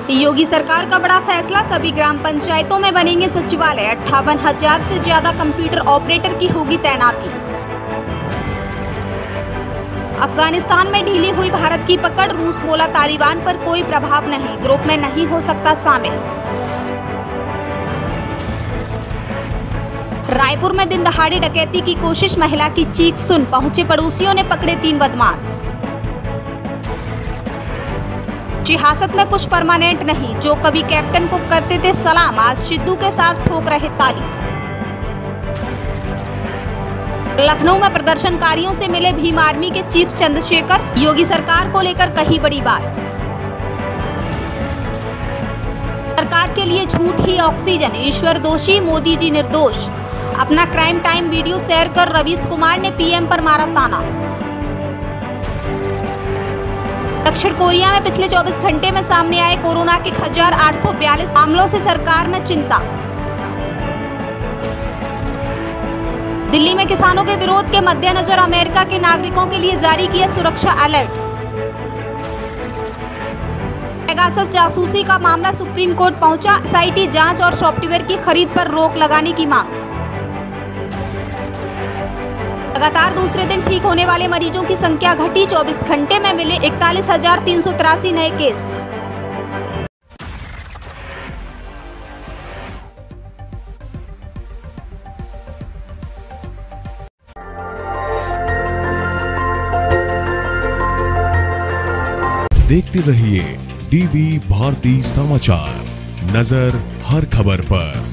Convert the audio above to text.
योगी सरकार का बड़ा फैसला, सभी ग्राम पंचायतों में बनेंगे सचिवालय। 58,000 से ज्यादा कंप्यूटर ऑपरेटर की होगी तैनाती। अफगानिस्तान में ढीली हुई भारत की पकड़, रूस बोला तालिबान पर कोई प्रभाव नहीं, ग्रुप में नहीं हो सकता शामिल। रायपुर में दिन दहाड़े डकैती की कोशिश, महिला की चीख सुन पहुंचे पड़ोसियों ने पकड़े 3 बदमाश। सियासत में कुछ परमानेंट नहीं, जो कभी कैप्टन को करते थे सलाम, आज सिद्धू के साथ ठोक रहे ताली। लखनऊ में प्रदर्शनकारियों से मिले भीम आर्मी के चीफ चंद्रशेखर, योगी सरकार को लेकर कही बड़ी बात। सरकार के लिए झूठ ही ऑक्सीजन, ईश्वर दोषी, मोदी जी निर्दोष। अपना क्राइम टाइम वीडियो शेयर कर रवीश कुमार ने पीएम पर मारा ताना। दक्षिण कोरिया में पिछले 24 घंटे में सामने आए कोरोना के 1842 मामलों से सरकार में चिंता। दिल्ली में किसानों के विरोध के मद्देनजर अमेरिका के नागरिकों के लिए जारी किया सुरक्षा अलर्ट। पेगासस जासूसी का मामला सुप्रीम कोर्ट पहुंचा, एसआईटी जांच और सॉफ्टवेयर की खरीद पर रोक लगाने की मांग। लगातार दूसरे दिन ठीक होने वाले मरीजों की संख्या घटी, 24 घंटे में मिले 41,383 नए केस। देखते रहिए डीबी भारती समाचार, नजर हर खबर पर।